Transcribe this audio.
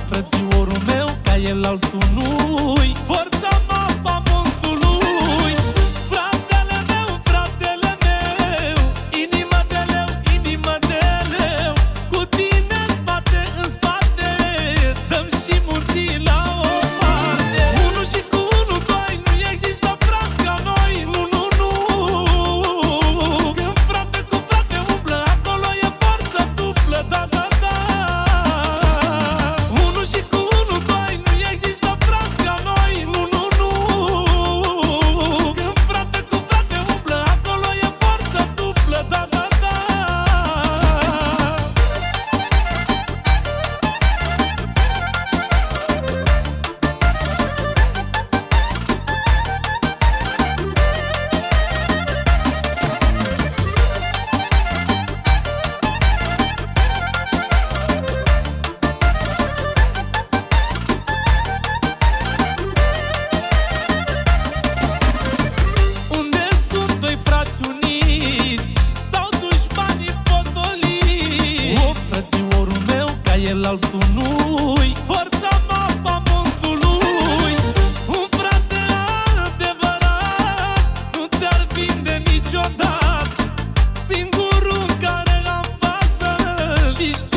frățiorul meu, ca el altul nu-i forța mea pământului. Fratele meu, fratele meu, inima de leu, inima de leu, cu tine spate în spate, dăm și munții la o parte. Unu și cu unu, doi, nu există frați ca noi, nu, nu, nu. Când frate cu frate umblă, acolo e forță dublă, da, da, da. Unu și cu unu, doi, nu există frați ca noi, nu, nu, nu. Când frate cu frate umblă, acolo e forță dublă, da, da, da. Unde sunt doi frați uniți, stau dușmanii potoliți. O, frățiorul meu, ca el altul nu-i forța mea pământului. Un frate adevărat nu te-ar vinde niciodată, singurul care am pasă și